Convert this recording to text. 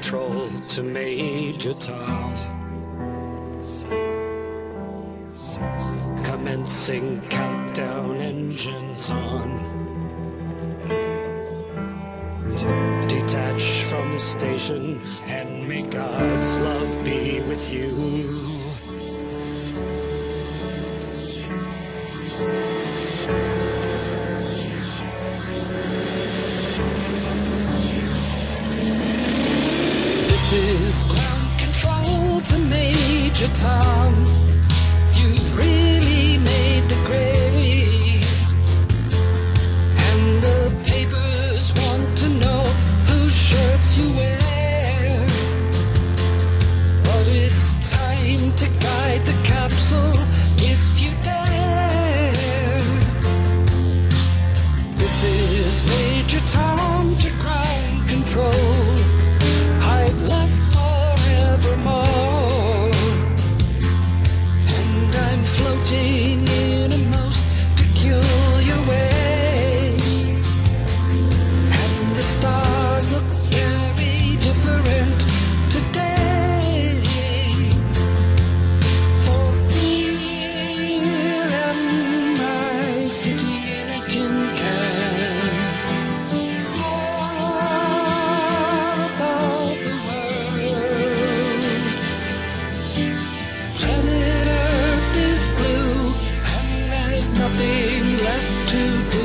control to Major Tom. Commencing countdown, engines on. Detach from the station and may God's love be with you. This is ground control to Major Tom. You've really made the grade, and the papers want to know whose shirts you wear. But it's time to guide the capsule if you dare. This is Major Tom to ground control. I've left forevermore, and I'm floating in a most peculiar way, and the stars look very different today. For here am I sitting in a tin can, far above the world. Planet Earth is blue, and there's nothing left to do.